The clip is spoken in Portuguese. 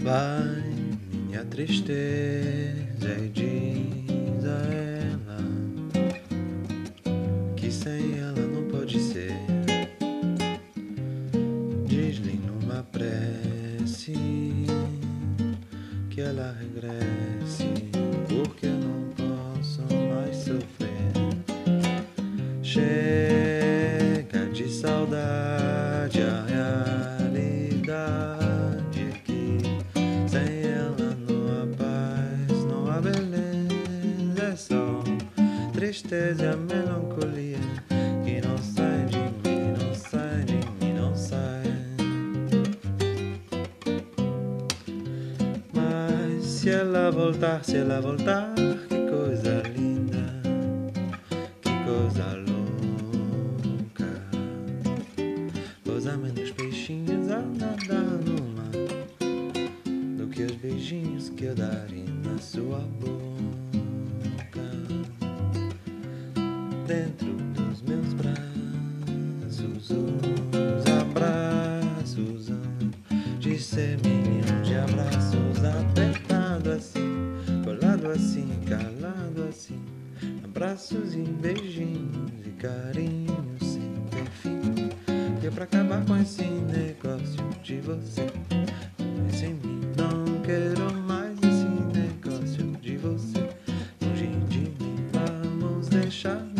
Vai, minha tristeza, e diz a ela que sem ela não pode ser. Diz-lhe numa prece que ela regresse, porque eu não posso mais sofrer. Chega de saudade, a realidade é que sem ela não há paz, não há beleza, é só tristeza e a melancolia que não sai de mim, não sai de mim, não sai. Mas se ela voltar, que coisa linda, que coisa louca. Pousa menos peixinhos a nadar no mar do que os beijinhos que eu daria na sua boca. Dentro dos meus braços, os abraços de semelhante de abraços, apertado assim, colado assim, calado assim, abraços e beijinhos e carinhos sem ter fim. Que é pra acabar com esse negócio de você sem mim. Não quero mais esse negócio de você longe de mim. Vamos deixar